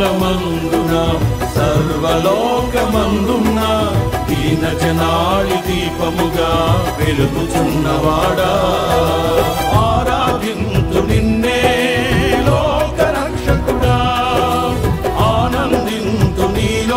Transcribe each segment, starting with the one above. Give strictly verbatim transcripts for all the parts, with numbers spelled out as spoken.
మూలమందున సర్వలోకమందున దీన జనాళి దీపముగా వెలుగుచున్నవాడా ఆరాధింతు నిన్నే లోక రక్షకుడా ఆనందింతు నీలో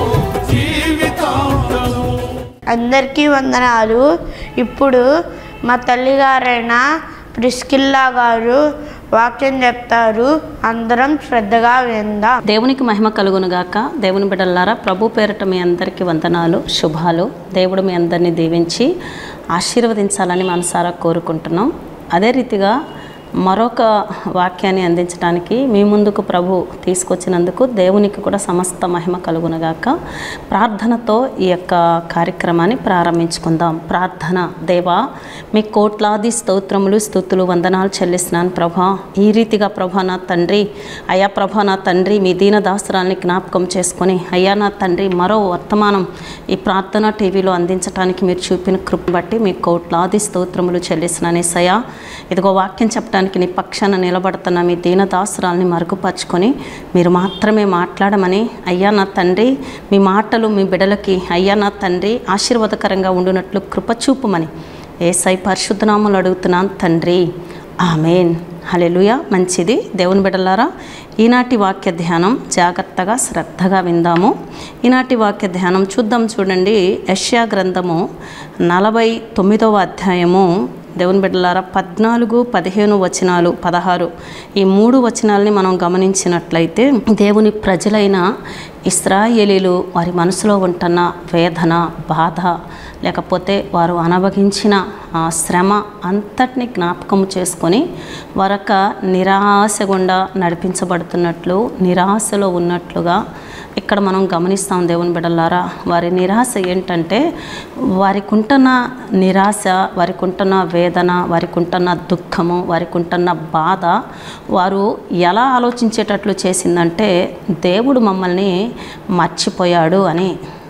జీవితాంతము. అందరికీ వందనాలు. ఇప్పుడు మా తల్లిగారైన ప్రిస్కిల్లా గారు వాక్యం చెప్తారు. అందరం శ్రద్ధగా విందాం. దేవునికి మహిమ కలుగును గాక. దేవుని బిడ్డలారా, ప్రభు పేరిట మీ అందరికీ వందనాలు, శుభాలు. దేవుడు మీ అందరినీ దీవించి ఆశీర్వదించాలని మనసారా కోరుకుంటున్నాం. అదే రీతిగా మరొక వాక్యాన్ని అందించడానికి మీ ముందుకు ప్రభు తీసుకొచ్చినందుకు దేవునికి కూడా సమస్త మహిమ కలుగునగాక. ప్రార్థనతో ఈ యొక్క కార్యక్రమాన్ని ప్రారంభించుకుందాం. ప్రార్థన. దేవా, మీ కోట్లాది స్తోత్రములు స్తుతులు వందనాలు చెల్లిస్తున్నాను ప్రభా. ఈ రీతిగా ప్రభా నా తండ్రి, అయ్యా ప్రభా నా తండ్రి, మీ దీన దాసరాల్ని జ్ఞాపకం చేసుకొని అయ్యా నా తండ్రి మరో వర్తమానం ఈ ప్రార్థన టీవీలో అందించడానికి మీరు చూపిన కృపను బట్టి మీ కోట్లాది స్తోత్రములు చెల్లిస్తున్నాను యేసయ్యా. ఇదిగో వాక్యం చెప్పడానికి నీ పక్షాన నిలబడుతున్న మీ దీనదాసురాల్ని మరుగుపరుచుకొని మీరు మాత్రమే మాట్లాడమని అయ్యా నా తండ్రి, మీ మాటలు మీ బిడలకి అయ్యా నా తండ్రి ఆశీర్వాదకరంగా ఉండునట్లు కృపచూపుమని యేసయ్య పరిశుద్ధనామములో అడుగుతున్నాను తండ్రి, ఆమేన్. హల్లెలూయా. మంచిది. దేవుని బిడ్డలారా, ఈనాటి వాక్య ధ్యానం జాగ్రత్తగా శ్రద్ధగా విందాము. ఈనాటి వాక్య ధ్యానం చూద్దాం. చూడండి, యెషయా గ్రంథము నలభై తొమ్మిదవ అధ్యాయము దేవుని బిడ్డలారా పద్నాలుగు పదిహేను వచనాలు పదహారు ఈ మూడు వచనాలని మనం గమనించినట్లయితే దేవుని ప్రజలైన ఇశ్రాయేలీలు వారి మనసులో ఉంటున్న వేదన, బాధ, లేకపోతే వారు అనుభవించిన శ్రమ అంతటిని జ్ఞాపకం చేసుకొని వారొక నిరాశ గుండా నడిపించబడుతున్నట్లు, నిరాశలో ఉన్నట్లుగా ఇక్కడ మనం గమనిస్తాం. దేవుని బిడ్డలారా, వారి నిరాశ ఏంటంటే వారికి ఉంటున్న నిరాశ, వారికి ఉంటున్న వేదన, వారికి ఉంటున్న దుఃఖము, వారికి ఉంటున్న బాధ వారు ఎలా ఆలోచించేటట్లు చేసిందంటే దేవుడు మమ్మల్ని మర్చిపోయాడు అని.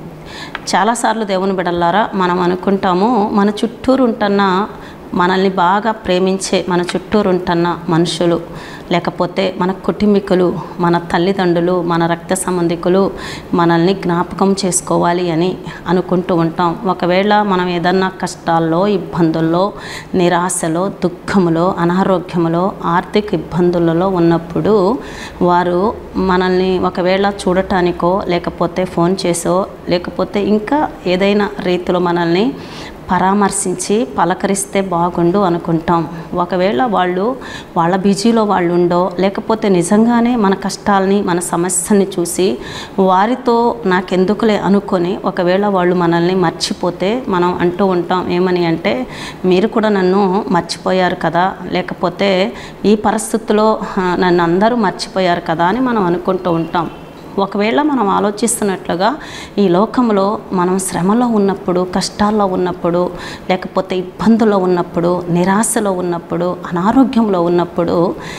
చాలాసార్లు దేవుని బిడ్డలారా మనం అనుకుంటాము మన చుట్టూరు ఉంటున్న మనల్ని బాగా ప్రేమించే మన చుట్టూరు ఉంటున్న మనుషులు, లేకపోతే మన కుటుంబీకులు, మన తల్లిదండ్రులు, మన రక్త సంబంధికులు మనల్ని జ్ఞాపకం చేసుకోవాలి అని అనుకుంటూ ఉంటాం. ఒకవేళ మనం ఏదన్నా కష్టాల్లో, ఇబ్బందుల్లో, నిరాశలో, దుఃఖములో, అనారోగ్యములో, ఆర్థిక ఇబ్బందులలో ఉన్నప్పుడు వారు మనల్ని ఒకవేళ చూడటానికో, లేకపోతే ఫోన్ చేసో, లేకపోతే ఇంకా ఏదైనా రీతిలో మనల్ని పరామర్శించి పలకరిస్తే బాగుండు అనుకుంటాం. ఒకవేళ వాళ్ళు వాళ్ళ బిజీలో వాళ్ళు ఉండో, లేకపోతే నిజంగానే మన కష్టాలని, మన సమస్యని చూసి వారితో నాకెందుకులే అనుకొని ఒకవేళ వాళ్ళు మనల్ని మర్చిపోతే మనం అంటూ ఉంటాం ఏమని అంటే, మీరు కూడా నన్ను మర్చిపోయారు కదా, లేకపోతే ఈ పరిస్థితుల్లో నన్ను అందరూ మర్చిపోయారు కదా అని మనం అనుకుంటూ ఉంటాం. ఒకవేళ మనం ఆలోచిస్తున్నట్లుగా ఈ లోకంలో మనం శ్రమలో ఉన్నప్పుడు, కష్టాల్లో ఉన్నప్పుడు, లేకపోతే ఇబ్బందుల్లో ఉన్నప్పుడు, నిరాశలో ఉన్నప్పుడు, అనారోగ్యంలో ఉన్నప్పుడు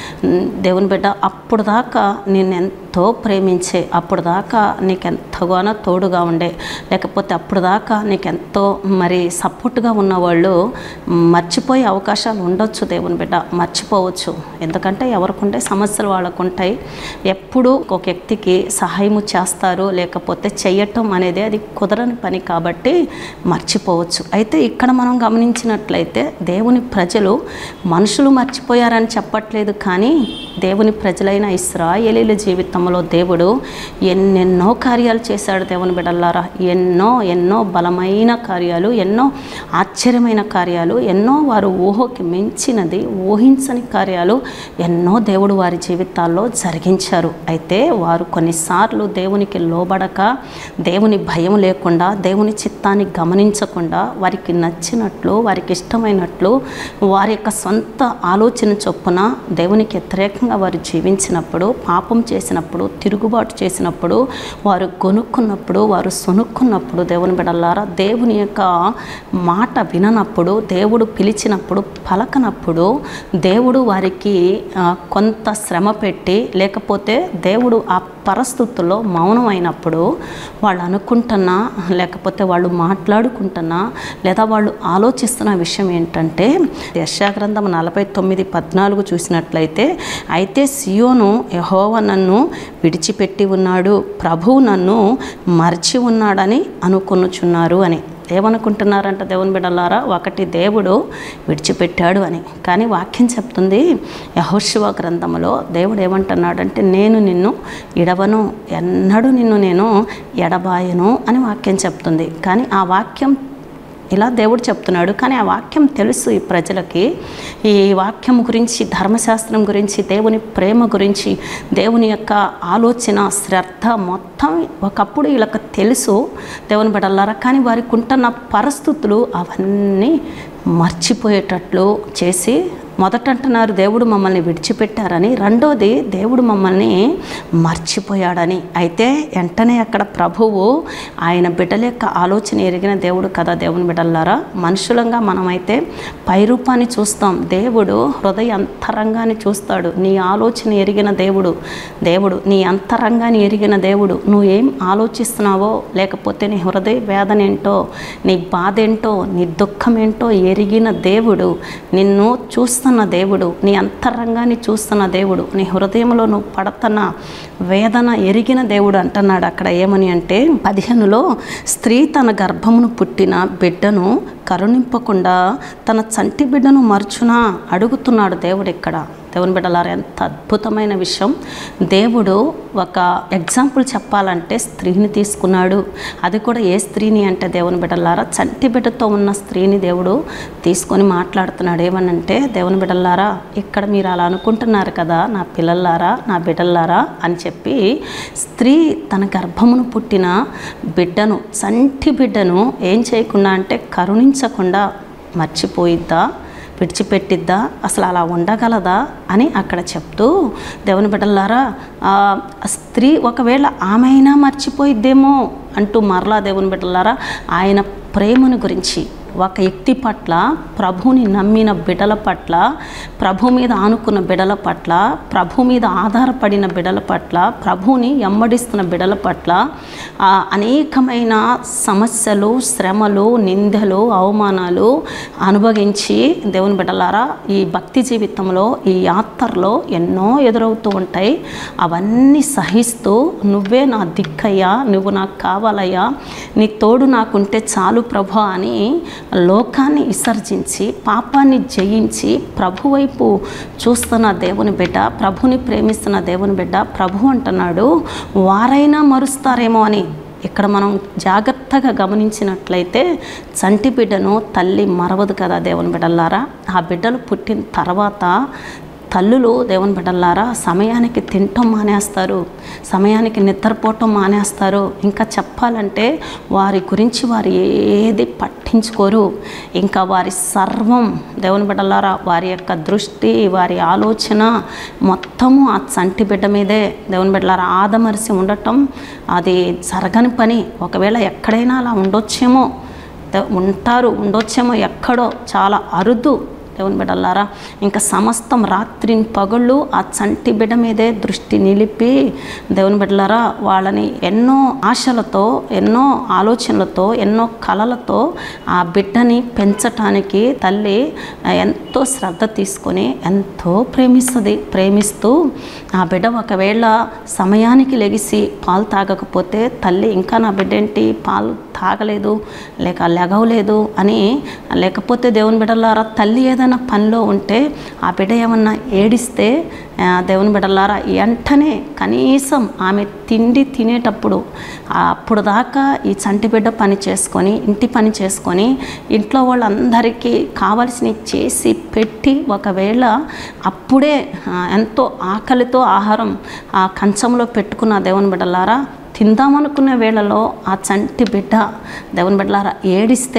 దేవుని బిడ్డ అప్పుడు దాకా నేను ఎంతో ప్రేమించే, అప్పుడు దాకా నీకు ఎంతగానో తోడుగా ఉండే, లేకపోతే అప్పుడు దాకా నీకెంతో మరి సపోర్ట్గా ఉన్నవాళ్ళు మర్చిపోయే అవకాశాలు ఉండొచ్చు. దేవుని బిడ్డ మర్చిపోవచ్చు. ఎందుకంటే ఎవరికుంటే సమస్యలు వాళ్ళకు ఉంటాయి. ఎప్పుడు ఒక వ్యక్తికి సహాయము చేస్తారు, లేకపోతే చేయటం అనేది అది కుదరని పని కాబట్టి మర్చిపోవచ్చు. అయితే ఇక్కడ మనం గమనించినట్లయితే దేవుని ప్రజలు మనుషులు మర్చిపోయారని చెప్పట్లేదు, కానీ దేవుని ప్రజలైన ఇశ్రాయేలీల జీవితంలో దేవుడు ఎన్నెన్నో కార్యాలు చేశాడు. దేవుని బిడ్డలారా, ఎన్నో ఎన్నో బలమైన కార్యాలు, ఎన్నో ఆశ్చర్యమైన కార్యాలు, ఎన్నో వారు ఊహకి మించినది, ఊహించని కార్యాలు ఎన్నో దేవుడు వారి జీవితాల్లో జరిగించారు. అయితే వారు కొన్నిసార్లు దేవునికి లోబడక, దేవుని భయం లేకుండా, దేవుని చిత్తాన్ని గమనించకుండా వారికి నచ్చినట్లు, వారికి ఇష్టమైనట్లు, వారి యొక్క సొంత ఆలోచన చొప్పున దేవునికి వ్యతిరేకంగా వారు జీవించినప్పుడు, పాపం చేసినప్పుడు, తిరుగుబాటు చేసినప్పుడు, వారు కొనుక్కున్నప్పుడు, వారు సొనుక్కున్నప్పుడు దేవుని బిడ్డలారా, దేవుని యొక్క మాట విననప్పుడు, దేవుడు పిలిచినప్పుడు పలకనప్పుడు, దేవుడు వారికి కొంత శ్రమ పెట్టి, లేకపోతే దేవుడు ఆ పరిస్థితుల్లో మౌనం అయినప్పుడు వాళ్ళు అనుకుంటున్నా, లేకపోతే వాళ్ళు మాట్లాడుకుంటున్నా, లేదా వాళ్ళు ఆలోచిస్తున్న విషయం ఏంటంటే, యెషయా గ్రంథం నలభై తొమ్మిది పద్నాలుగు చూసినట్లయితే, అయితే సియోను యెహోవా నన్ను విడిచిపెట్టి ఉన్నాడు, ప్రభువు నన్ను మర్చి ఉన్నాడని అనుకొనుచున్నారు అని. ఏమనుకుంటున్నారంట దేవుని బిడ్డలారా? ఒకటి, దేవుడు విడిచిపెట్టాడు అని. కానీ వాక్యం చెప్తుంది యెహోషువ గ్రంథంలో దేవుడు ఏమంటున్నాడంటే, నేను నిన్ను ఎడవను, ఎన్నడూ నిన్ను నేను ఎడబాయను అని వాక్యం చెప్తుంది. కానీ ఆ వాక్యం ఇలా దేవుడు చెప్తున్నాడు, కానీ ఆ వాక్యం తెలుసు ఈ ప్రజలకి. ఈ వాక్యం గురించి, ధర్మశాస్త్రం గురించి, దేవుని ప్రేమ గురించి, దేవుని యొక్క ఆలోచన, శ్రద్ధ మొత్తం ఒకప్పుడు వీళ్ళకి తెలుసు దేవుని బిడ్డలారా. కానీ వారికి ఉంటున్న పరిస్థితులు అవన్నీ మర్చిపోయేటట్లు చేసి, మొదట అంటున్నారు దేవుడు మమ్మల్ని విడిచిపెట్టారని, రెండోది దేవుడు మమ్మల్ని మర్చిపోయాడని. అయితే వెంటనే అక్కడ ప్రభువు ఆయన బిడ్డల యొక్క ఆలోచన ఎరిగిన దేవుడు కదా దేవుని బిడ్డలారా. మనుషులంగా మనమైతే పైరూపాన్ని చూస్తాం, దేవుడు హృదయ అంతరంగాన్ని చూస్తాడు. నీ ఆలోచన ఎరిగిన దేవుడు దేవుడు నీ అంతరంగాన్ని ఎరిగిన దేవుడు. నువ్వేం ఆలోచిస్తున్నావో, లేకపోతే నీ హృదయ వేదన ఏంటో, నీ బాధ ఏంటో, నీ దుఃఖం ఏంటో ఎరిగిన దేవుడు, నిన్ను చూస్తున్న దేవుడు, నీ అంతరంగాన్ని చూస్తున్న దేవుడు, నీ హృదయంలో నువ్వు పడుతున్న వేదన ఎరిగిన దేవుడు అంటున్నాడు అక్కడ. ఏమని అంటే పదిహేనులో, స్త్రీ తన గర్భమును పుట్టిన బిడ్డను కరుణింపకుండా తన చంటి బిడ్డను మర్చునా అడుగుతున్నాడు దేవుడు ఇక్కడ. దేవుని బిడ్డలారా, ఎంత అద్భుతమైన విషయం. దేవుడు ఒక ఎగ్జాంపుల్ చెప్పాలంటే స్త్రీని తీసుకున్నాడు. అది కూడా ఏ స్త్రీని అంటే దేవుని బిడ్డలారా, చంటి బిడ్డతో ఉన్న స్త్రీని దేవుడు తీసుకొని మాట్లాడుతున్నాడు. ఏమనంటే దేవుని బిడ్డలారా, ఇక్కడ మీరు అలా అనుకుంటున్నారు కదా నా పిల్లలారా, నా బిడ్డలారా అని చెప్పి, స్త్రీ తన గర్భమును పుట్టిన బిడ్డను, చంటి బిడ్డను ఏం చేయకుండా అంటే కరుణించకుండా మర్చిపోయిద్దా, విడిచిపెట్టిద్దా, అసలు అలా ఉండగలదా అని అక్కడ చెప్తూ, దేవుని బిడ్డలారా, స్త్రీ ఒకవేళ ఆమె అయినా మర్చిపోయిద్దేమో అంటూ మరలా దేవుని బిడ్డలారా ఆయన ప్రేమను గురించి, ఒక వ్యక్తి పట్ల, ప్రభుని నమ్మిన బిడల పట్ల, ప్రభు మీద ఆనుకున్న బిడల పట్ల, ప్రభు మీద ఆధారపడిన బిడల పట్ల, ప్రభుని ఎమ్మడిస్తున్న బిడల పట్ల అనేకమైన సమస్యలు, శ్రమలు, నిందలు, అవమానాలు అనుభవించి దేవుని బిడ్డలారా ఈ భక్తి జీవితంలో, ఈ యాత్రలో ఎన్నో ఎదురవుతూ ఉంటాయి. అవన్నీ సహిస్తూ, నువ్వే నా దిక్కయ్యా, నువ్వు నాకు కావాలయ్యా, నీ తోడు నాకుంటే చాలు ప్రభు అని లోకాన్ని విసర్జించి, పాపాన్ని జయించి ప్రభు వైపు చూస్తున్న దేవుని బిడ్డ, ప్రభుని ప్రేమిస్తున్న దేవుని బిడ్డ, ప్రభు అంటున్నాడు వారైనా మరుస్తారేమో అని. ఇక్కడ మనం జాగ్రత్తగా గమనించినట్లయితే చంటి బిడ్డను తల్లి మరవదు కదా దేవుని బిడ్డలారా. ఆ బిడ్డలు పుట్టిన తర్వాత తల్లులు దేవుని బిడ్డలారా సమయానికి తినటం మానేస్తారు, సమయానికి నిద్రపోవటం మానేస్తారు. ఇంకా చెప్పాలంటే వారి గురించి వారు ఏది పట్టించుకోరు. ఇంకా వారి సర్వం దేవుని బిడ్డలారా, వారి యొక్క దృష్టి, వారి ఆలోచన మొత్తము ఆ చంటి బిడ్డ మీదే. దేవుని బిడ్డలారా, ఆదమరిసి ఉండటం అది జరగని పని. ఒకవేళ ఎక్కడైనా అలా ఉండొచ్చేమో, ఉంటారు ఉండొచ్చేమో, ఎక్కడో చాలా అరుదు దేవుని బిడ్డలారా. ఇంకా సమస్తం రాత్రి పగళ్ళు ఆ చంటి బిడ్డ మీదే దృష్టి నిలిపి దేవుని బిడ్డలారా వాళ్ళని ఎన్నో ఆశలతో, ఎన్నో ఆలోచనలతో, ఎన్నో కలలతో ఆ బిడ్డని పెంచటానికి తల్లి ఎంతో శ్రద్ధ తీసుకొని ఎంతో ప్రేమిస్తుంది. ప్రేమిస్తూ ఆ బిడ్డ ఒకవేళ సమయానికి లెగిసి పాలు తాగకపోతే తల్లి ఇంకా నా బిడ్డ ఏంటి పాలు తాగలేదు, లేక లెగవలేదు అని, లేకపోతే దేవుని బిడ్డలారా తల్లి ఏదైనా పనిలో ఉంటే ఆ బిడ్డ ఏమన్నా ఏడిస్తే దేవుని బిడ్డలారా వెంటనే కనీసం ఆమె తిండి తినేటప్పుడు అప్పుడు దాకా ఈ చంటి బిడ్డ పని చేసుకొని, ఇంటి పని చేసుకొని, ఇంట్లో వాళ్ళందరికీ కావలసినవి చేసి పెట్టి, ఒకవేళ అప్పుడే ఎంతో ఆకలితో ఆహారం ఆ కంచంలో పెట్టుకున్న దేవుని బిడ్డలారా తిందామనుకునే వేళలో ఆ చంటి బిడ్డ దేవుని బిడ్డలారా ఏడిస్తే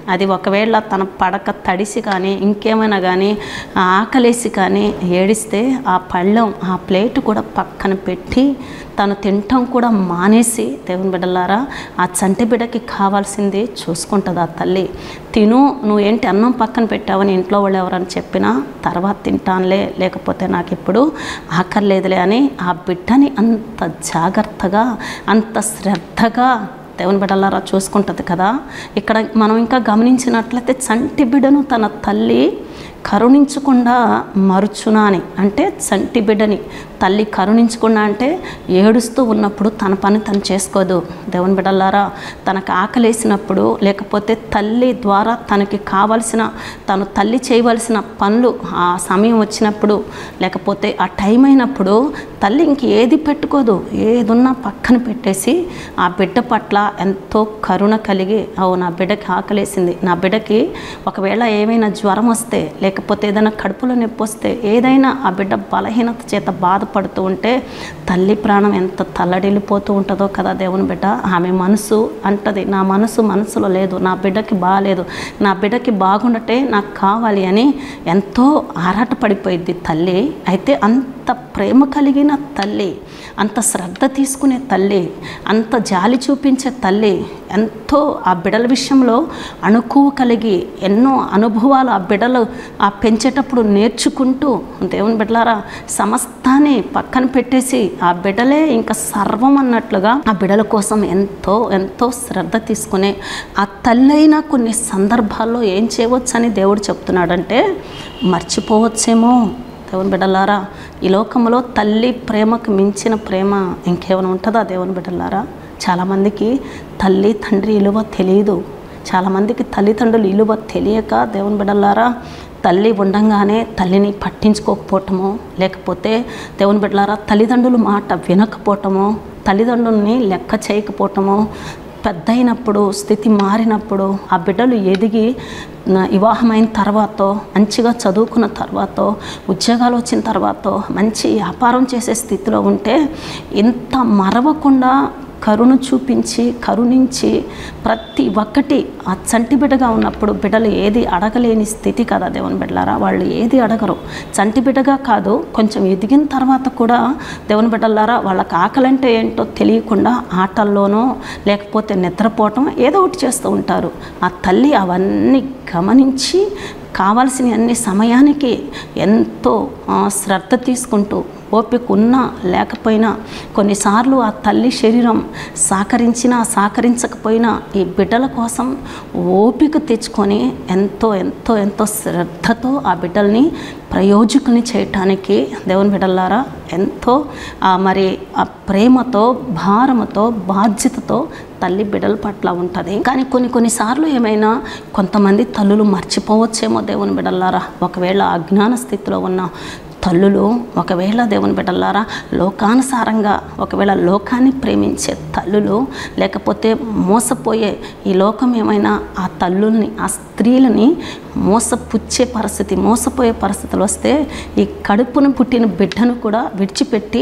అది ఒకవేళ తన పడక తడిసి కానీ ఇంకేమైనా కానీ ఆకలేసి కానీ ఏడిస్తే ఆ పళ్ళెం ఆ ప్లేట్ కూడా పక్కన పెట్టి తను తినటం కూడా మానేసి దేవుని బిడ్డలారా ఆ చంటి బిడ్డకి కావాల్సింది చూసుకుంటుంది ఆ తల్లి. తిను, నువ్వు ఏంటి అన్నం పక్కన పెట్టావని ఇంట్లో వాళ్ళు ఎవరని చెప్పినా తర్వాత తింటానులే, లేకపోతే నాకు ఇప్పుడు ఆకర్లేదులే అని ఆ బిడ్డని అంత జాగ్రత్తగా అంత శ్రద్ధగా దేవుని బిడ్డలారా చూసుకుంటుంది కదా. ఇక్కడ మనం ఇంకా గమనించినట్లయితే చంటి బిడ్డను తన తల్లి కరుణించకుండా మరుచునా అని, అంటే చంటి బిడ్డని తల్లి కరుణించకుండా అంటే ఏడుస్తూ ఉన్నప్పుడు తన పని తను చేసుకోదు. దేవుని బిడ్డలారా తనకు ఆకలేసినప్పుడు లేకపోతే తల్లి ద్వారా తనకి కావలసిన తను తల్లి చేయవలసిన పనులు ఆ సమయం వచ్చినప్పుడు లేకపోతే ఆ టైం అయినప్పుడు తల్లి ఇంక ఏది పెట్టుకోదు, ఏదున్నా పక్కన పెట్టేసి ఆ బిడ్డ పట్ల ఎంతో కరుణ కలిగి, ఓ నా బిడ్డకి ఆకలేసింది, నా బిడ్డకి ఒకవేళ ఏమైనా జ్వరం వస్తే లేకపోతే ఏదైనా కడుపులో నొప్పి వస్తే ఏదైనా ఆ బిడ్డ బలహీనత చేత బాధపడుతూ ఉంటే తల్లి ప్రాణం ఎంత తల్లడిల్లిపోతూ ఉంటుందో కదా దేవుని బిడ్డ. ఆమె మనసు అంటది, నా మనసు మనసులో లేదు, నా బిడ్డకి బాగాలేదు, నా బిడ్డకి బాగుండటే నాకు కావాలి అని ఎంతో ఆరాటపడిపోయిద్ది తల్లి. అయితే అంత ప్రేమ కలిగిన తల్లి, అంత శ్రద్ధ తీసుకునే తల్లి, అంత జాలి చూపించే తల్లి, ఎంతో ఆ బిడ్డల విషయంలో అణుకువ కలిగి ఎన్నో అనుభవాలు ఆ బిడ్డలు ఆ పెంచేటప్పుడు నేర్చుకుంటూ దేవుని బిడ్డలారా సమస్తాన్ని పక్కన పెట్టేసి ఆ బిడ్డలే ఇంకా సర్వం అన్నట్లుగా ఆ బిడ్డల కోసం ఎంతో ఎంతో శ్రద్ధ తీసుకునే ఆ తల్లైనా కొన్ని సందర్భాల్లో ఏం చేయవచ్చని దేవుడు చెప్తున్నాడంటే మర్చిపోవచ్చేమో. దేవుని బిడ్డలారా ఈ లోకంలో తల్లి ప్రేమకు మించిన ప్రేమ ఇంకేమైనా ఉంటుందా దేవుని బిడ్డలారా? చాలామందికి తల్లి తండ్రి విలువ తెలియదు. చాలామందికి తల్లిదండ్రులు విలువ తెలియక దేవుని బిడ్డలారా తల్లి ఉండంగానే తల్లిని పట్టించుకోకపోవటమో లేకపోతే దేవుని బిడ్డలారా తల్లిదండ్రుల మాట వినకపోవటమో తల్లిదండ్రుల్ని లెక్క చేయకపోవటమో పెద్ద అయినప్పుడు స్థితి మారినప్పుడు ఆ బిడ్డలు ఎదిగి వివాహమైన తర్వాత మంచిగా చదువుకున్న తర్వాత ఉద్యోగాలు వచ్చిన తర్వాత మంచి వ్యాపారం చేసే స్థితిలో ఉంటే ఇంత మరవకుండా కరుణ చూపించి కరుణించి ప్రతి ఒక్కటి ఆ చంటి బిడ్డగా ఉన్నప్పుడు బిడ్డలు ఏది అడగలేని స్థితి కదా దేవుని బిడ్డలారా. వాళ్ళు ఏది అడగరు. చంటి బిడ్డగా కాదు, కొంచెం ఎదిగిన తర్వాత కూడా దేవుని బిడ్డలారా వాళ్ళకి ఆకలంటే ఏంటో తెలియకుండా ఆటల్లోనో లేకపోతే నిద్రపోవటం ఏదో ఒకటి చేస్తూ ఉంటారు. ఆ తల్లి అవన్నీ గమనించి కావాల్సిన అన్ని సమయానికి ఎంతో శ్రద్ధ తీసుకుంటూ ఓపిక ఉన్నా లేకపోయినా కొన్నిసార్లు ఆ తల్లి శరీరం సహకరించినా సహకరించకపోయినా ఈ బిడ్డల కోసం ఓపిక తెచ్చుకొని ఎంతో ఎంతో ఎంతో శ్రద్ధతో ఆ బిడ్డల్ని ప్రయోజకుని చేయటానికి దేవుని బిడ్డలారా ఎంతో మరి ఆ ప్రేమతో భారముతో బాధ్యతతో తల్లి బిడ్డల పట్ల ఉంటుంది. కానీ కొన్ని కొన్నిసార్లు ఏమైనా కొంతమంది తల్లులు మర్చిపోవచ్చేమో దేవుని బిడ్డలారా. ఒకవేళ అజ్ఞాన స్థితిలో ఉన్న తల్లులు ఒకవేళ దేవుని బిడ్డలారా లోకానుసారంగా ఒకవేళ లోకాన్ని ప్రేమించే తల్లులు లేకపోతే మోసపోయే ఈ లోకం ఏమైనా ఆ తల్లుల్ని ఆ స్త్రీలని మోసపుచ్చే పరిస్థితి మోసపోయే పరిస్థితులు వస్తే ఈ కడుపును పుట్టిన బిడ్డను కూడా విడిచిపెట్టి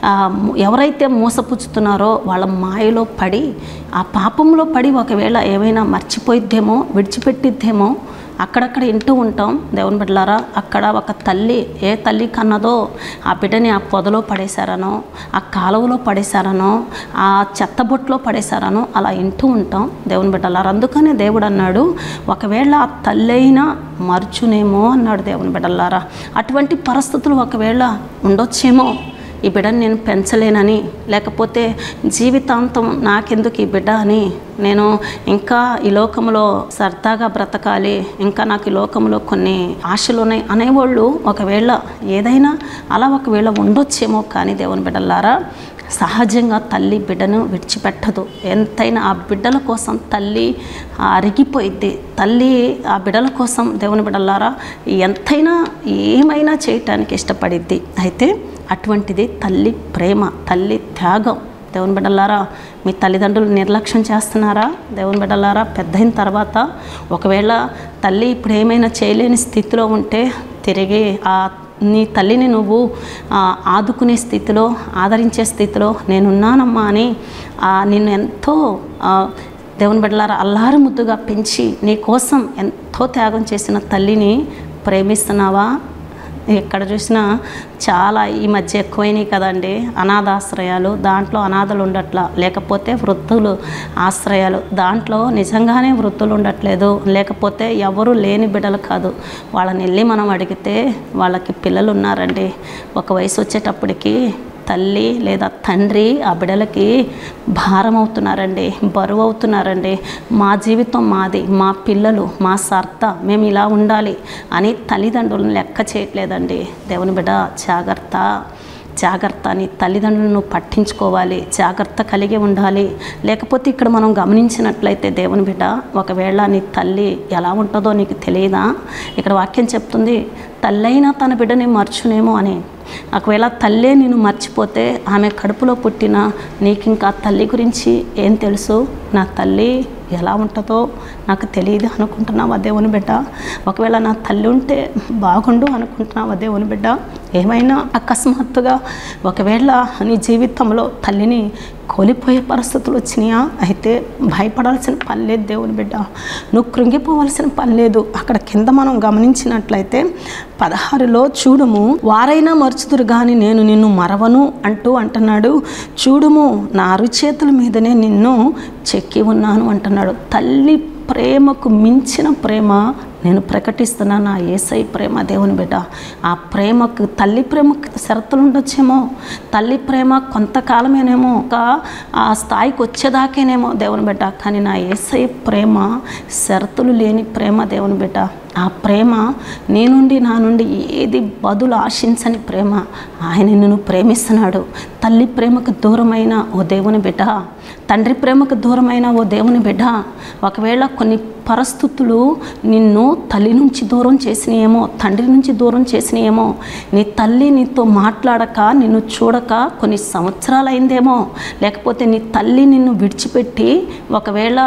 ఎవరైతే మోసపుచ్చుతున్నారో వాళ్ళ మాయలో పడి ఆ పాపంలో పడి ఒకవేళ ఏమైనా మర్చిపోయిద్దేమో విడిచిపెట్టిద్దేమో అక్కడక్కడ వింటూ ఉంటాం దేవుని బిడ్డలారా. అక్కడ ఒక తల్లి ఏ తల్లి కన్నదో ఆ బిడ్డని ఆ పొదలో పడేశారనో ఆ కాలువలో పడేశారనో ఆ చెత్తబొట్లో పడేశారనో అలా వింటూ ఉంటాం దేవుని బిడ్డలారా. అందుకనే దేవుడు అన్నాడు ఒకవేళ ఆ తల్లి అయినా మర్చునేమో అన్నాడు దేవుని బిడ్డలారా. అటువంటి పరిస్థితులు ఒకవేళ ఉండొచ్చేమో. ఈ బిడ్డని నేను పెంచలేనని లేకపోతే జీవితాంతం నాకెందుకు ఈ బిడ్డ అని నేను ఇంకా ఈ లోకంలో సరదాగా బ్రతకాలి, ఇంకా నాకు ఈ లోకంలో కొన్ని ఆశలు ఉన్నాయి అనేవాళ్ళు ఒకవేళ ఏదైనా అలా ఒకవేళ ఉండొచ్చేమో. కానీ దేవుని బిడ్డలారా సహజంగా తల్లి బిడ్డను విడిచిపెట్టదు. ఎంతైనా ఆ బిడ్డల కోసం తల్లి అరిగిపోయిద్ది. తల్లి ఆ బిడ్డల కోసం దేవుని బిడ్డలారా ఎంతైనా ఏమైనా చేయటానికి ఇష్టపడిద్ది. అయితే అటువంటిది తల్లి ప్రేమ, తల్లి త్యాగం. దేవుని బిడ్డలారా మీ తల్లిదండ్రులు నిర్లక్ష్యం చేస్తున్నారా? దేవుని బిడ్డలారా పెద్ద అయిన తర్వాత ఒకవేళ తల్లి ఇప్పుడు ఏమైనా చేయలేని స్థితిలో ఉంటే తిరిగి ఆ నీ తల్లిని నువ్వు ఆదుకునే స్థితిలో ఆదరించే స్థితిలో నేనున్నానమ్మా అని నిన్ను ఎంతో దేవుని బిడ్డలారా అల్లారు ముద్దుగా పెంచి నీ కోసం ఎంతో త్యాగం చేసిన తల్లిని ప్రేమిస్తున్నావా? ఎక్కడ చూసినా చాలా ఈ మధ్య ఎక్కువైనాయి కదండి అనాథాశ్రయాలు. దాంట్లో అనాథలు ఉండట్లా, లేకపోతే వృద్ధులు ఆశ్రయాలు, దాంట్లో నిజంగానే వృద్ధులు ఉండట్లేదు, లేకపోతే ఎవరు లేని బిడ్డలు కాదు. వాళ్ళని వెళ్ళి మనం అడిగితే వాళ్ళకి పిల్లలు ఉన్నారండి. ఒక వయసు వచ్చేటప్పటికి తల్లి లేదా తండ్రి ఆ బిడ్డలకి భారం అవుతున్నారండి, బరువు అవుతున్నారండి. మా జీవితం మాది, మా పిల్లలు మా సర్త, మేము ఇలా ఉండాలి అని తల్లిదండ్రులను లెక్క చేయట్లేదండి. దేవుని బిడ్డ జాగ్రత్త జాగ్రత్త నీ తల్లిదండ్రులను పట్టించుకోవాలి, జాగ్రత్త కలిగి ఉండాలి. లేకపోతే ఇక్కడ మనం గమనించినట్లయితే దేవుని బిడ్డ ఒకవేళ నీ తల్లి ఎలా ఉంటుందో నీకు తెలియదా? ఇక్కడ వాక్యం చెప్తుంది తల్లైనా తన బిడ్డని మర్చునేమో అని. ఒకవేళ తల్లే నేను మర్చిపోతే ఆమె కడుపులో పుట్టిన నీకు ఇంకా తల్లి గురించి ఏం తెలుసు? నా తల్లి ఎలా ఉంటుందో నాకు తెలియదు అనుకుంటున్నావా దేవుని బిడ్డ? ఒకవేళ నా తల్లి ఉంటే బాగుండు అనుకుంటున్నావా దేవుని బిడ్డ? ఏమైనా అకస్మాత్తుగా ఒకవేళ నీ జీవితంలో తల్లిని కోల్పోయే పరిస్థితులు వచ్చినాయా? అయితే భయపడాల్సిన పని లేదు దేవుని బిడ్డ, నువ్వు కృంగిపోవాల్సిన పని లేదు. అక్కడ కింద మనం గమనించినట్లయితే పదహారులో చూడుము వారైనా మర్చుదురు కానీ నేను నిన్ను మరవను అంటూ అంటున్నాడు. చూడుము నా అరుచేతుల మీదనే నిన్ను చెక్కి ఉన్నాను అంటున్నాడు. తల్లి ప్రేమకు మించిన ప్రేమ నేను ప్రకటిస్తున్నా, నా యేసయ్య ప్రేమ దేవుని బిడ్డ. ఆ ప్రేమకు తల్లి ప్రేమకు షరతులు ఉండొచ్చేమో, తల్లి ప్రేమ కొంతకాలమేనేమో, ఒక ఆ స్థాయికి వచ్చేదాకేనేమో దేవుని బిడ్డ. కానీ నా యేసయ్య ప్రేమ షరతులు లేని ప్రేమ దేవుని బిడ్డ. ఆ ప్రేమ నీ నుండి నా నుండి ఏది బదులు ఆశించని ప్రేమ. ఆయన నిన్ను ప్రేమిస్తున్నాడు. తల్లి ప్రేమకు దూరమైన ఓ దేవుని బిడ్డ, తండ్రి ప్రేమకు దూరమైన ఓ దేవుని బిడ్డ, ఒకవేళ కొన్ని పరిస్థితులు నిన్ను తల్లి నుంచి దూరం చేసినాయేమో, తండ్రి నుంచి దూరం చేసినాయేమో, నీ తల్లి నీతో మాట్లాడక నిన్ను చూడక కొన్ని సంవత్సరాలు అయిందేమో, లేకపోతే నీ తల్లి నిన్ను విడిచిపెట్టి ఒకవేళ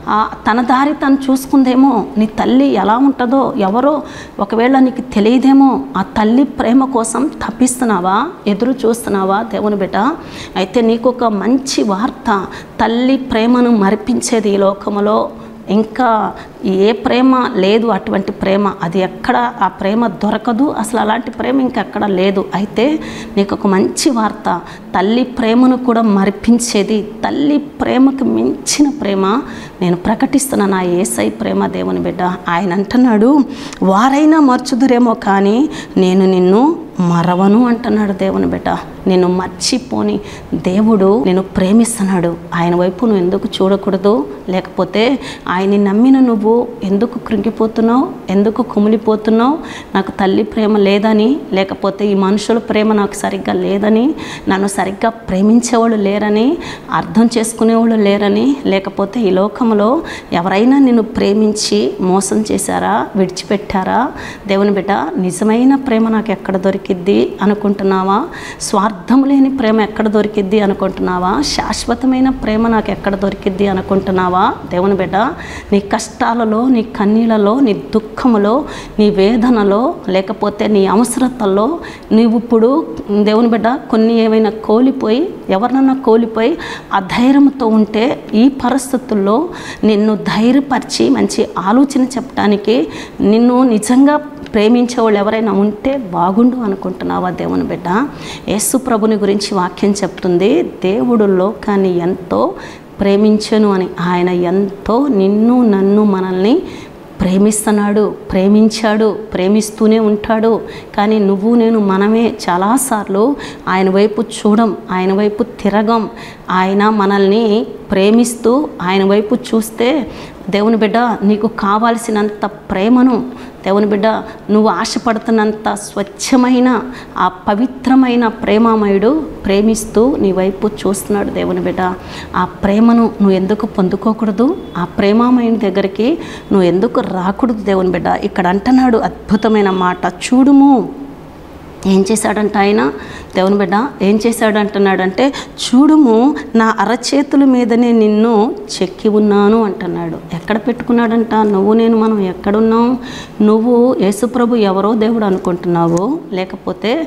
తన దారి తను చూసుకుందేమో. నీ తల్లి ఎలా ఉంటుందో ఎవరో ఒకవేళ నీకు తెలియదేమో. ఆ తల్లి ప్రేమ కోసం తప్పిస్తున్నావా, ఎదురు చూస్తున్నావా దేవుని బిడ్డ? అయితే నీకు ఒక మంచి వార్త, తల్లి ప్రేమను మరిపించేది ఈ లోకములో ఇంకా ఏ ప్రేమ లేదు. అటువంటి ప్రేమ అది ఎక్కడ ఆ ప్రేమ దొరకదు, అసలు అలాంటి ప్రేమ ఇంకెక్కడ లేదు. అయితే నీకు ఒక మంచి వార్త, తల్లి ప్రేమను కూడా మరిపించేది, తల్లి ప్రేమకు మించిన ప్రేమ నేను ప్రకటిస్తున్నా, నా యేసయ్య ప్రేమ దేవుని బిడ్డ. ఆయన అంటున్నాడు వారైనా మర్చుదురేమో కానీ నేను నిన్ను మరవను అంటున్నాడు దేవుని బిడ్డ. నేను మర్చిపోని దేవుడు నేను ప్రేమిస్తున్నాడు. ఆయన వైపు నువ్వు ఎందుకు చూడకూడదు? లేకపోతే ఆయన్ని నమ్మిన నువ్వు ఎందుకు కృంగిపోతున్నావు, ఎందుకు కుమిలిపోతున్నావు? నాకు తల్లి ప్రేమ లేదని, లేకపోతే ఈ మనుషుల ప్రేమ నాకు సరిగ్గా లేదని, నన్ను సరిగ్గా ప్రేమించేవాళ్ళు లేరని, అర్థం చేసుకునేవాళ్ళు లేరని, లేకపోతే ఈ లోకంలో ఎవరైనా నిన్ను ప్రేమించి మోసం చేశారా, విడిచిపెట్టారా? దేవుని బిడ్డ, నిజమైన ప్రేమ నాకు ఎక్కడ దొరికిద్ది అనుకుంటున్నావా? స్వార్థం లేని ప్రేమ ఎక్కడ దొరికిద్ది అనుకుంటున్నావా? శాశ్వతమైన ప్రేమ నాకు ఎక్కడ దొరికిద్ది అనుకుంటున్నావా? దేవుని బిడ్డ, నీ కష్టాలలో, నీ కన్నీళ్ళలో, నీ దుఃఖములో, నీ వేదనలో, లేకపోతే నీ అవసరతల్లో నీవు ఇప్పుడు దేవుని బిడ్డ కొన్ని ఏమైనా కోల్పోయి, ఎవరినన్నా కోల్పోయి అధైర్యంతో ఉంటే ఈ పరిస్థితుల్లో నిన్ను ధైర్యపరిచి మంచి ఆలోచన చెప్పడానికి, నిన్ను నిజంగా ప్రేమించే వాళ్ళు ఎవరైనా ఉంటే బాగుండు అనుకుంటున్నావా దేవుని బిడ్డ? యేసు ప్రభుని గురించి వాక్యం చెప్తుంది, దేవుడు లోకాన్ని ఎంతో ప్రేమించను అని. ఆయన ఎంతో నిన్ను నన్ను మనల్ని ప్రేమిస్తున్నాడు, ప్రేమించాడు, ప్రేమిస్తూనే ఉంటాడు. కానీ నువ్వు నేను మనమే చాలాసార్లు ఆయన వైపు చూడం, ఆయన వైపు తిరగం. ఆయన మనల్ని ప్రేమిస్తూ ఆయన వైపు చూస్తే దేవుని బిడ్డ నీకు కావాల్సినంత ప్రేమను, దేవుని బిడ్డ నువ్వు ఆశపడుతున్నంత స్వచ్ఛమైన ఆ పవిత్రమైన ప్రేమామయుడు ప్రేమిస్తూ నీ వైపు చూస్తున్నాడు దేవుని బిడ్డ. ఆ ప్రేమను నువ్వు ఎందుకు పొందుకోకూడదు? ఆ ప్రేమామయుని దగ్గరికి నువ్వు ఎందుకు రాకూడదు దేవుని బిడ్డ? ఇక్కడ అంటున్నాడు అద్భుతమైన మాట, చూడుము. ఏం చేశాడంట ఆయన? దేవుని బిడ్డ ఏం చేశాడు అంటున్నాడంటే, చూడుము నా అరచేతుల మీదనే నిన్ను చెక్కి ఉన్నాను అంటున్నాడు. ఎక్కడ పెట్టుకున్నాడంట? నువ్వు నేను మనం ఎక్కడున్నాం? నువ్వు యేసుప్రభు ఎవరో దేవుడు అనుకుంటున్నావు, లేకపోతే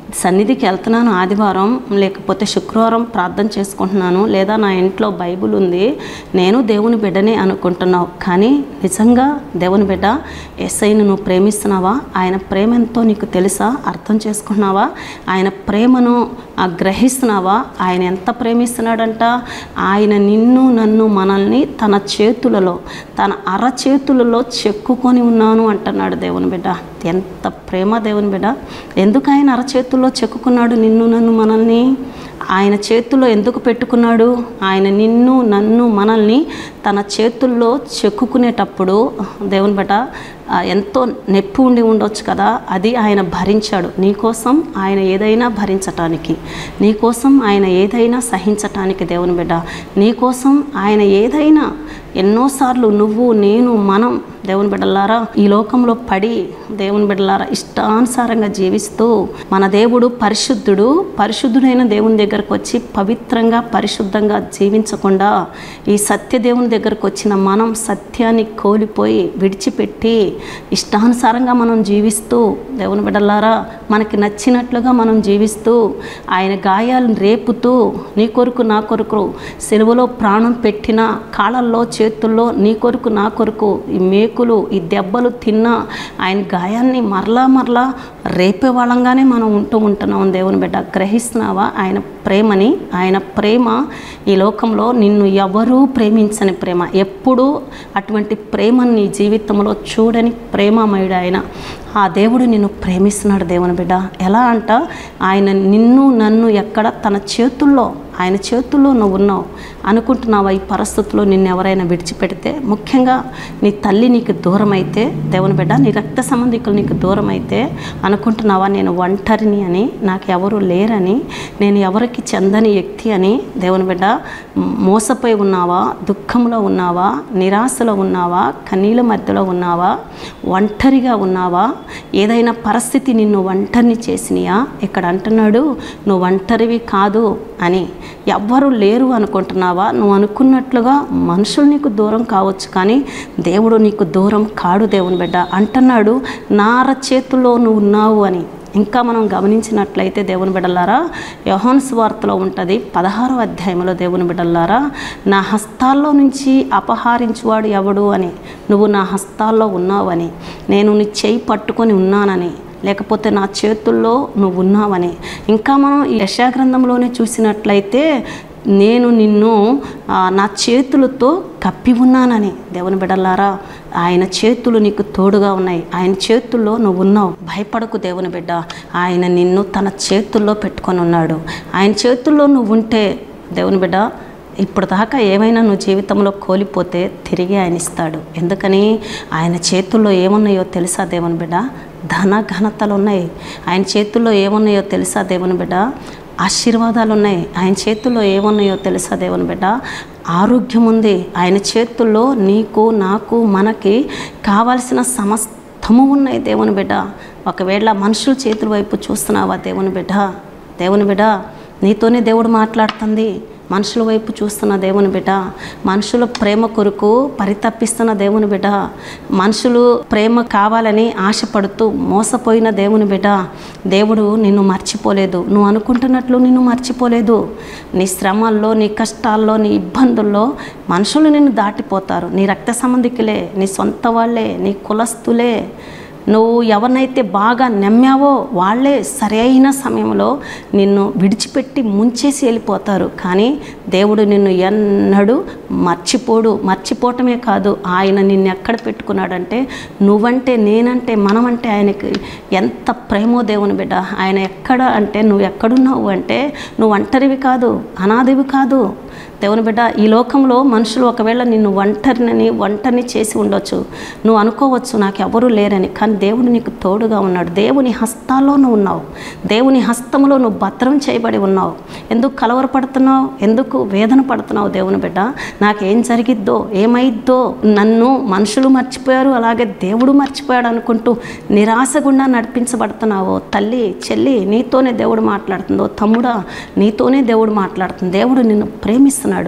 సన్నిధికి వెళ్తున్నాను ఆదివారం, లేకపోతే శుక్రవారం ప్రార్థన చేసుకుంటున్నాను, లేదా నా ఇంట్లో బైబిల్ ఉంది, నేను దేవుని బిడ్డనే అనుకుంటున్నావు. కానీ నిజంగా దేవుని బిడ్డ యేసయ్యను నువ్వు ప్రేమిస్తున్నావా? ఆయన ప్రేమ ఎంతో నీకు తెలుసా? అర్థం చేసుకున్నావా? ఆయన ప్రేమను గ్రహిస్తున్నావా? ఆయన ఎంత ప్రేమిస్తున్నాడంట, ఆయన నిన్ను నన్ను మనల్ని తన చేతులలో, తన అరచేతులలో చెక్కుకొని ఉన్నాను అంటున్నాడు దేవుని బిడ్డ. ఎంత ప్రేమ దేవుని బిడ్డ! ఎందుకు ఆయన అరచేతుల్లో చెక్కుకున్నాడు నిన్ను నన్ను మనల్ని? ఆయన చేతుల్లో ఎందుకు పెట్టుకున్నాడు? ఆయన నిన్ను నన్ను మనల్ని తన చేతుల్లో చెక్కుకునేటప్పుడు దేవుని బిడ్డ ఎంతో నొప్పి ఉండి ఉండొచ్చు కదా, అది ఆయన భరించాడు నీకోసం. ఆయన ఏదైనా భరించటానికి, నీకోసం ఆయన ఏదైనా సహించటానికి దేవుని బిడ్డ, నీకోసం ఆయన ఏదైనా ఎన్నోసార్లు నువ్వు నేను మనం దేవుని బిడ్డలారా ఈ లోకంలో పడి దేవుని బిడ్డలారా ఇష్టానుసారంగా జీవిస్తూ, మన దేవుడు పరిశుద్ధుడు, పరిశుద్ధుడైన దేవుని దగ్గరకు వచ్చి పవిత్రంగా పరిశుద్ధంగా జీవించకుండా ఈ సత్య దేవుని దగ్గరకు వచ్చిన మనం సత్యాన్ని కోల్పోయి విడిచిపెట్టి ఇష్టానుసారంగా మనం జీవిస్తూ దేవుని బిడ్డలారా మనకి నచ్చినట్లుగా మనం జీవిస్తూ ఆయన గాయాలను రేపుతూ నీ కొరకు నా కొరకు సెలవులో ప్రాణం పెట్టిన కాళ్ళల్లో చేతుల్లో నీ కొరకు నా కొరకు ఈ మేకులు ఈ దెబ్బలు తిన్నా ఆయన గాయాన్ని మరలా మరలా రేపే వాళ్ళంగానే మనం ఉంటూ ఉంటున్నాం. దేవుని బిడ్డ గ్రహిస్తున్నావా ఆయన ప్రేమని? ఆయన ప్రేమ ఈ లోకంలో నిన్ను ఎవరూ ప్రేమించని ప్రేమ, ఎప్పుడూ అటువంటి ప్రేమని నీ జీవితంలో చూడని ప్రేమమయుడు ఆయన. ఆ దేవుడు నిన్ను ప్రేమిస్తున్నాడు దేవుని బిడ్డ. ఎలా అంట, ఆయన నిన్ను నన్ను ఎక్కడ తన చేతుల్లో, ఆయన చేతుల్లో నువ్వు ఉన్నావు అనుకుంటున్నావా? ఈ పరిస్థితుల్లో నిన్ను ఎవరైనా విడిచిపెడితే, ముఖ్యంగా నీ తల్లి నీకు దూరం అయితే దేవుని బిడ్డ, నీ రక్త సంబంధికులు నీకు దూరం అయితే అనుకుంటున్నావా నేను ఒంటరిని అని, నాకు ఎవరు లేరని, నేను ఎవరికి చెందని వ్యక్తి అని? దేవుని బిడ్డ మోసపోయి ఉన్నావా? దుఃఖంలో ఉన్నావా? నిరాశలో ఉన్నావా? కన్నీళ్ళ మధ్యలో ఉన్నావా? ఒంటరిగా ఉన్నావా? ఏదైనా పరిస్థితి నిన్ను ఒంటరిని చేసినాయా? ఇక్కడ అంటున్నాడు నువ్వు ఒంటరివి కాదు అని. ఎవ్వరు లేరు అనుకుంటున్నావా? నువ్వు అనుకున్నట్లుగా మనుషులు నీకు దూరం కావచ్చు, కానీ దేవుడు నీకు దూరం కాడు దేవుని బిడ్డ. అంటున్నాడు నా అరచేతుల్లో నువ్వు ఉన్నావు అని. ఇంకా మనం గమనించినట్లయితే దేవుని బిడ్డలారా యోహాను సువార్తలో ఉంటుంది పదహారో అధ్యాయంలో దేవుని బిడ్డలారా, నా హస్తాల్లో నుంచి అపహరించువాడు ఎవడు అని, నువ్వు నా హస్తాల్లో ఉన్నావని, నేను నీ చేయి పట్టుకొని ఉన్నానని, లేకపోతే నా చేతుల్లో నువ్వు ఉన్నావని. ఇంకా మనం ఈ యెషయా గ్రంథంలోనే చూసినట్లయితే నేను నిన్ను నా చేతులతో కప్పి ఉన్నానని. దేవుని బిడ్డలారా ఆయన చేతులు నీకు తోడుగా ఉన్నాయి, ఆయన చేతుల్లో నువ్వు ఉన్నావు. భయపడకు దేవుని బిడ్డ, ఆయన నిన్ను తన చేతుల్లో పెట్టుకొని ఉన్నాడు. ఆయన చేతుల్లో నువ్వు ఉంటే దేవుని బిడ్డ ఇప్పుడు దాకా ఏమైనా నువ్వు జీవితంలో కోల్పోతే తిరిగి ఆయన ఇస్తాడు. ఎందుకని? ఆయన చేతుల్లో ఏమున్నాయో తెలుసా దేవుని బిడ్డ? ధన ఘనతలు ఉన్నాయి. ఆయన చేతుల్లో ఏమున్నాయో తెలుసా దేవుని బిడ్డ? ఆశీర్వాదాలు ఉన్నాయి. ఆయన చేతుల్లో ఏమున్నాయో తెలుసా దేవుని బిడ్డ? ఆరోగ్యం ఉంది. ఆయన చేతుల్లో నీకు నాకు మనకి కావాల్సిన సమస్తము ఉన్నాయి దేవుని బిడ్డ. ఒకవేళ మనుషుల చేతుల వైపు చూస్తున్నావా దేవుని బిడ్డ? దేవుని బిడ్డ నీతోనే దేవుడు మాట్లాడుతుంది. మనుషుల వైపు చూస్తున్న దేవుని బిడ్డ, మనుషుల ప్రేమ కొరకు పరితపిస్తున్న దేవుని బిడ్డ, మనుషులు ప్రేమ కావాలని ఆశపడుతూ మోసపోయిన దేవుని బిడ్డ, దేవుడు నిన్ను మర్చిపోలేదు. నువ్వు అనుకుంటున్నట్లు నిన్ను మర్చిపోలేదు. నీ శ్రమల్లో, నీ కష్టాల్లో, నీ ఇబ్బందుల్లో మనుషులు నిన్ను దాటిపోతారు. నీ రక్త సంబంధికులే, నీ సొంత వాళ్ళే, నీ కులస్తులే. నువ్వు ఎవరినైతే బాగా నమ్మావో వాళ్ళే సరైన సమయంలో నిన్ను విడిచిపెట్టి ముంచేసి వెళ్ళిపోతారు. కానీ దేవుడు నిన్ను ఎన్నడూ మర్చిపోడు. మర్చిపోవటమే కాదు, ఆయన నిన్ను ఎక్కడ పెట్టుకున్నాడంటే నువ్వంటే, నేనంటే, మనమంటే ఆయనకి ఎంత ప్రేమో దేవుని బిడ్డ. ఆయన ఎక్కడ అంటే నువ్వు ఎక్కడున్నావు అంటే నువ్వు ఒంటరివి కాదు, అనాథివి కాదు దేవుని బిడ్డ. ఈ లోకంలో మనుషులు ఒకవేళ నిన్ను ఒంటరిని ఒంటరిని చేసి ఉండొచ్చు, నువ్వు అనుకోవచ్చు నాకు ఎవరూ లేరని. కానీ దేవుడు నీకు తోడుగా ఉన్నాడు. దేవుని హస్తాల్లో నువ్వు ఉన్నావు, దేవుని హస్తంలో నువ్వు భద్రం చేయబడి ఉన్నావు. ఎందుకు కలవరపడుతున్నావు? ఎందుకు వేదన పడుతున్నావు దేవుని బిడ్డ? నాకేం జరిగిద్దో, ఏమైద్దో, నన్ను మనుషులు మర్చిపోయారు, అలాగే దేవుడు మర్చిపోయాడు అనుకుంటూ నిరాశ గుండా నడిపించబడుతున్నావో తల్లి, చెల్లి, నీతోనే దేవుడు మాట్లాడుతుందో తమ్ముడా, నీతోనే దేవుడు మాట్లాడుతుంది. దేవుడు నిన్ను ప్రేమిస్తున్నాడు,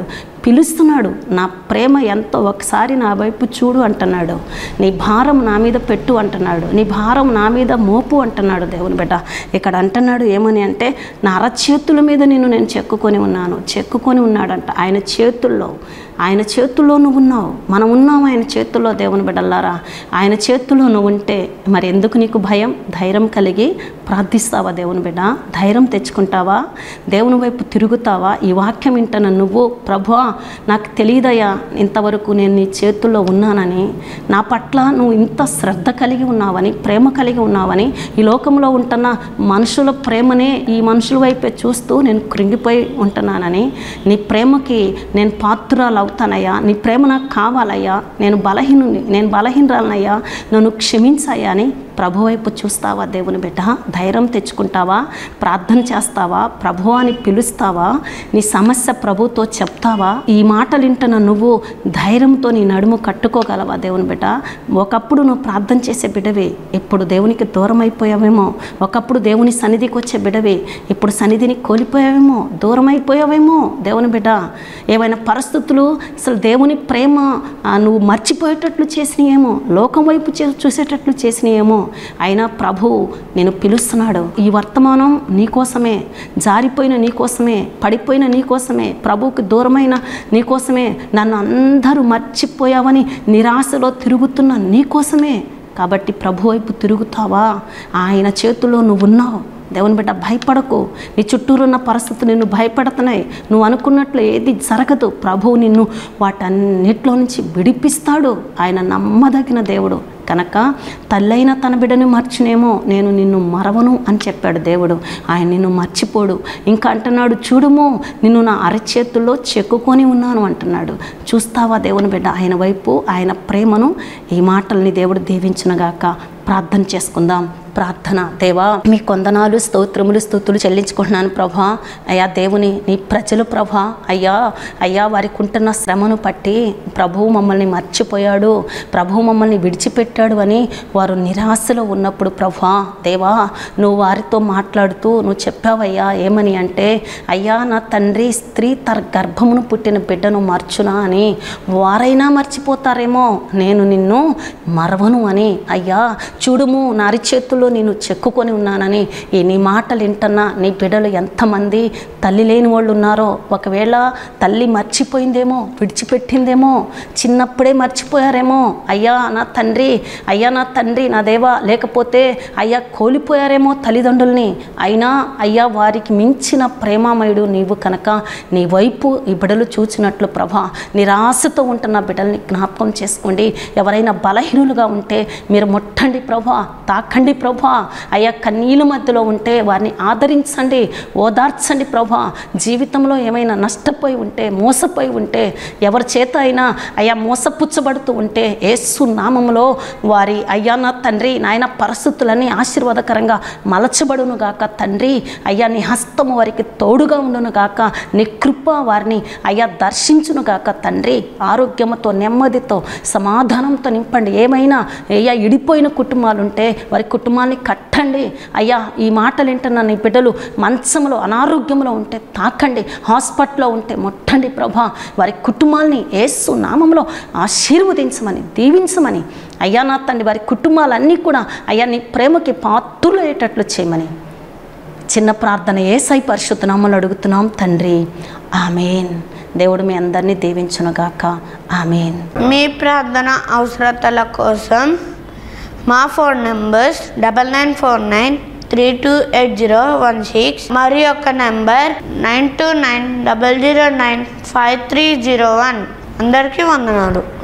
పిలుస్తున్నాడు. నా ప్రేమ ఎంతో, ఒకసారి నా వైపు చూడు అంటున్నాడు. నీ భారం నా మీద పెట్టు అంటున్నాడు. నీ భారం నా మీద మోపు అంటున్నాడు దేవుని బిడ్డ. ఇక్కడ అంటున్నాడు ఏమని అంటే, నా అరచేతుల మీద నిన్ను నేను చెక్కుకొని ఉన్నాను. చెక్కుకొని ఉన్నాడంట. ఆయన చేతుల్లో, ఆయన చేతుల్లో నువ్వు ఉన్నావు. మనం ఉన్నాం ఆయన చేతుల్లో దేవుని బిడ్డలారా. ఆయన చేతుల్లో నువ్వు ఉంటే మరి ఎందుకు నీకు భయం? ధైర్యం కలిగి ప్రార్థిస్తావా దేవుని బిడ్డ? ధైర్యం తెచ్చుకుంటావా? దేవుని వైపు తిరుగుతావా? ఈ వాక్యం వింటున్న నువ్వు, ప్రభువా నాకు తెలియదయ్యా ఇంతవరకు నేను నీ చేతుల్లో ఉన్నానని, నా పట్ల నువ్వు ఇంత శ్రద్ధ కలిగి ఉన్నావని, ప్రేమ కలిగి ఉన్నావని, ఈ లోకంలో ఉంటున్న మనుషుల ప్రేమనే ఈ మనుషుల వైపే చూస్తూ నేను కృంగిపోయి ఉంటున్నానని, నీ ప్రేమకి నేను పాత్రురాలు అవుతానయ్యా, నీ ప్రేమ నాకు కావాలయ్యా, నేను బలహీనుని నేను బలహీనరాలనయ్యా, నన్ను క్షమించాయా అని ప్రభు వైపు చూస్తావా దేవుని బిడ్డ? ధైర్యం తెచ్చుకుంటావా? ప్రార్థన చేస్తావా? ప్రభు అని పిలుస్తావా? నీ సమస్య ప్రభుతో చెప్తావా? ఈ మాటలు వింటున్న నువ్వు ధైర్యంతో నీ నడుము కట్టుకోగలవా దేవుని బిడ్డ? ఒకప్పుడు నువ్వు ప్రార్థన చేసే బిడ్డవే, ఇప్పుడు దేవునికి దూరం అయిపోయావేమో. ఒకప్పుడు దేవుని సన్నిధికి వచ్చే బిడ్డవే, ఇప్పుడు సన్నిధిని కోల్పోయావేమో, దూరం అయిపోయావేమో దేవుని బిడ్డ. ఏవైనా పరిస్థితులు అసలు దేవుని ప్రేమ నువ్వు మర్చిపోయేటట్లు చేసినాయేమో, లోకం వైపు చూసేటట్లు చేసినాయేమో. అయినా ప్రభు నేను పిలుస్తున్నాడు. ఈ వర్తమానం నీకోసమే, జారిపోయిన నీకోసమే, పడిపోయిన నీకోసమే, ప్రభువుకి దూరమైన నీకోసమే, నన్ను అందరూ మర్చిపోయావని నిరాశలో తిరుగుతున్న నీకోసమే. కాబట్టి ప్రభు వైపు తిరుగుతావా? ఆయన చేతుల్లో నువ్వు ఉన్నావు దేవుని బిడ్డ. భయపడకు. నీ చుట్టూరు ఉన్న పరిస్థితులు నిన్ను భయపడుతున్నాయి. నువ్వు అనుకున్నట్లు ఏది జరగదు. ప్రభువు నిన్ను వాటన్నిటిలో నుంచి విడిపిస్తాడు. ఆయన నమ్మదగిన దేవుడు కనుక తల్లైన తన బిడ్డని మర్చినేమో, నేను నిన్ను మరవను అని చెప్పాడు దేవుడు. ఆయన నిన్ను మర్చిపోడు. ఇంకా అంటున్నాడు, చూడుము నిన్ను నా అరచేతుల్లో చెక్కుకొని ఉన్నాను అంటున్నాడు. చూస్తావా దేవుని బిడ్డ ఆయన వైపు, ఆయన ప్రేమను? ఈ మాటల్ని దేవుడు దీవించునుగాక. ప్రార్థన చేసుకుందాం. ప్రార్థన. దేవా మీ కొందనాలు, స్తోత్రములు, స్తుతులు చెల్లించుకుంటున్నాను ప్రభా. అయ్యా దేవుని నీ ప్రజలు ప్రభా, అయ్యా అయ్యా వారికి ఉంటున్న శ్రమను పట్టి ప్రభువు మమ్మల్ని మర్చిపోయాడు, ప్రభువు మమ్మల్ని విడిచిపెట్టాడు అని వారు నిరాశలో ఉన్నప్పుడు ప్రభా, దేవా నువ్వు వారితో మాట్లాడుతూ నువ్వు చెప్పావయ్యా ఏమని అంటే, అయ్యా నా తండ్రి స్త్రీ తన గర్భమును పుట్టిన బిడ్డను మర్చునా అని. వారైనా మర్చిపోతారేమో, నేను నిన్ను మరవను అని. అయ్యా చూడుము నా అరిచేతుల్లో నేను చెక్కుకొని ఉన్నానని. ఈ నీ మాటలు వింటున్నా నీ బిడ్డలు ఎంతమంది తల్లి లేని వాళ్ళు ఉన్నారో, ఒకవేళ తల్లి మర్చిపోయిందేమో, విడిచిపెట్టిందేమో, చిన్నప్పుడే మర్చిపోయారేమో. అయ్యా నా తండ్రి, అయ్యా నా తండ్రి నా దేవా, లేకపోతే అయ్యా కోల్పోయారేమో తల్లిదండ్రుల్ని. అయినా అయ్యా వారికి మించిన ప్రేమామయుడు నీవు కనుక నీ వైపు ఈ బిడ్డలు చూచినట్లు ప్రభా, నిరాశతో ఉంటున్న బిడ్డల్ని జ్ఞాపకం చేసుకోండి. ఎవరైనా బలహీనులుగా ఉంటే మీరు ముట్టండి ప్రభా, తాకండి ప్రభా. అయ్యా కన్నీళ్ళ మధ్యలో ఉంటే వారిని ఆదరించండి, ఓదార్చండి ప్రభా. జీవితంలో ఏమైనా నష్టపోయి ఉంటే, మోసపోయి ఉంటే, ఎవరి చేత అయినా అయ్యా మోసపుచ్చబడుతూ ఉంటే యేసు నామములో వారి అయ్యా నా తండ్రి నాయన పరిస్థితులన్నీ ఆశీర్వాదకరంగా మలచబడును గాక తండ్రి. అయ్యా నీ హస్తము వారికి తోడుగా ఉండును గాక, నీ కృప వారిని అయ్యా దర్శించును గాక తండ్రి. ఆరోగ్యంతో, నెమ్మదితో, సమాధానంతో నింపండి. ఏమైనా అయ్యా ఇడిపోయిన కుటుంబాలు ఉంటే వారి కుటుంబాన్ని కట్టండి. అయ్యా ఈ మాటలు వింటున్న నీ బిడ్డలు మంచంలో అనారోగ్యంలో ఉంటే తాకండి, హాస్పిటల్లో ఉంటే ముట్టండి ప్రభా. వారి కుటుంబాలని యేసు నామంలో ఆశీర్వదించమని, దీవించమని అయ్యా నా తండ్రి. వారి కుటుంబాలన్నీ కూడా అయ్యా నీ ప్రేమకి పాత్రులు అయ్యేటట్లు చేయమని చిన్న ప్రార్థన యేసయ్య పరిశుద్ధ నామములో అడుగుతున్నాం తండ్రి. ఆమేన్. దేవుడు మీ అందరినీ దీవించునుగాక. ఆమేన్. మీ ప్రార్థన అవసరతల కోసం మా phone numbers double nine four nine three two eight zero one six మరి యొక్క number nine two nine double zero nine five three zero one. అందరికీ వందనాలు.